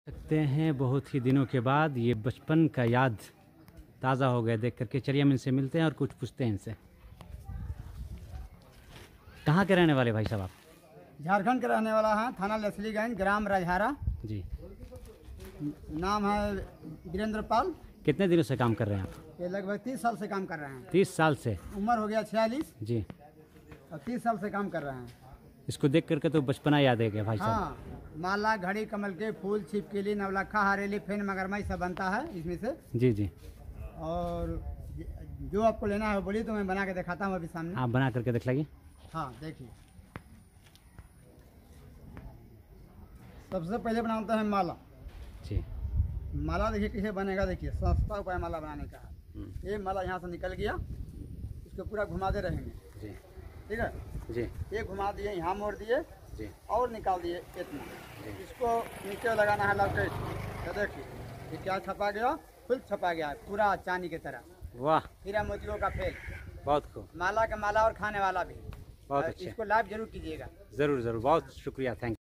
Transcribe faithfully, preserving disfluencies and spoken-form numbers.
सकते हैं बहुत ही दिनों के बाद ये बचपन का याद ताज़ा हो गया देख करके। चलिए हम इनसे मिलते हैं और कुछ पूछते हैं इनसे। कहाँ के रहने वाले भाई साहब आप? झारखंड के रहने वाला है, थाना लसलीगंज, ग्राम राजहारा। जी। नाम है वीरेंद्र पाल। कितने दिनों से काम कर रहे हैं आप? ये लगभग तीस साल से काम कर रहे हैं। तीस साल से? उम्र हो गया छियालीस। जी। और तीस साल से काम कर रहे हैं। इसको देख करके तो बचपना याद है क्या भाई साहब? हाँ, माला, घड़ी, कमल के फूल, छिपकली, नवलखा, हरेली, फेन, मगरमच्छ सब बनता है इसमें से। जी जी। और जो आपको लेना है बोलिए तो मैं बना के दिखाता हूँ अभी सामने। आप बना करके दिखलाइए। हाँ देखिए, सबसे पहले बनाता है माला। जी। माला देखिए कैसे बनेगा, देखिए सस्ता उपाय माला बनाने का है। ये माला यहाँ से निकल गया, इसको पूरा घुमाते रहेंगे। जी। ठीक है जी। ये घुमा दिए, यहाँ मोड़ दिए जी। और निकाल दिए इतना। इसको नीचे लगाना है लपेट। तो देखिए ये क्या छपा गया, फुल छपा गया है पूरा चांदी की तरह। वाह, हीरा मोतियों का फेल। बहुत खूब। माला का माला और खाने वाला भी। बहुत अच्छा। इसको लाइव जरूर कीजिएगा। ज़रूर ज़रूर, बहुत शुक्रिया, थैंक